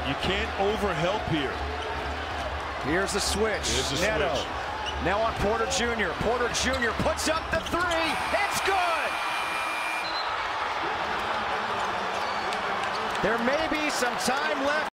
You can't overhelp here. Here's the switch. Neto. Switch. Now on Porter Jr. Porter Jr. puts up the three. It's good. There may be some time left.